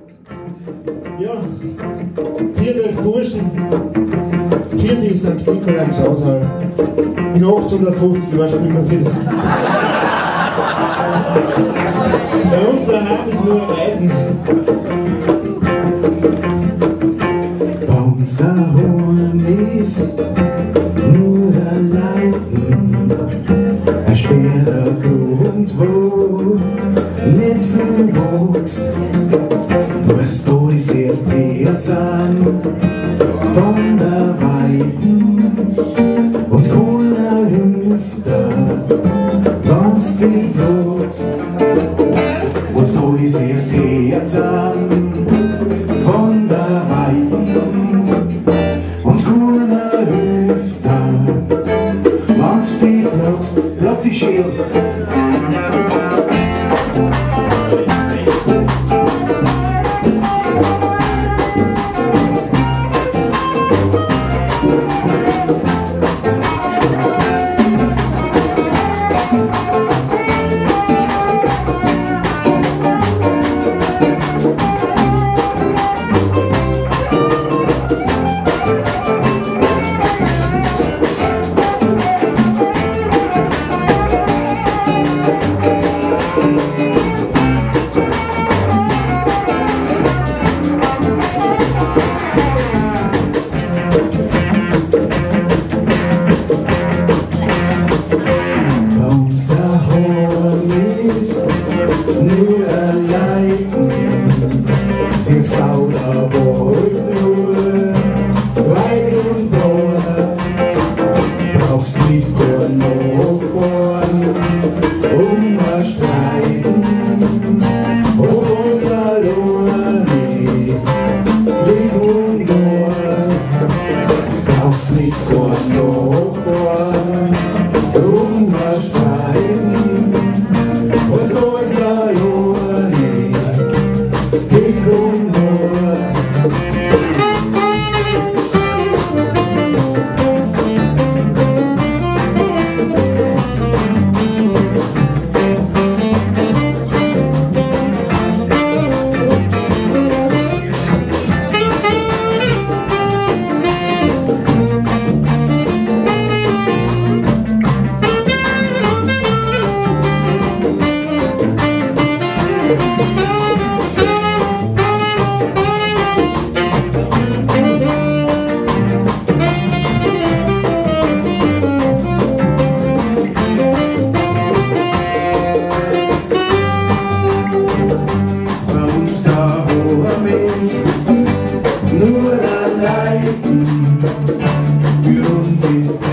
Ja, vierte Burschen, vierte St. Nikolai im Sausal. In 850 Jahren spielen wir wieder. Bei uns daheim ist nur Reiten. Bei uns daheim ist nur ein Leiden, ein schwerer Grund, wo nicht viel wächst. Was da ist erst Herz an von der Weiden und keiner hilft da, wenn's dich bloß. Was da ist erst Herz an von der Weiden und keiner hilft da, wenn's dich bloß. Block die Schäl. Nur allein, sie schaut aber nur weit und breit. Brauchst nicht der Nachbarn streiten, und uns alleine lieb und nur. Brauchst nicht der Nachbarn streiten, was uns alleine lieb und nur. Nur allein, für uns ist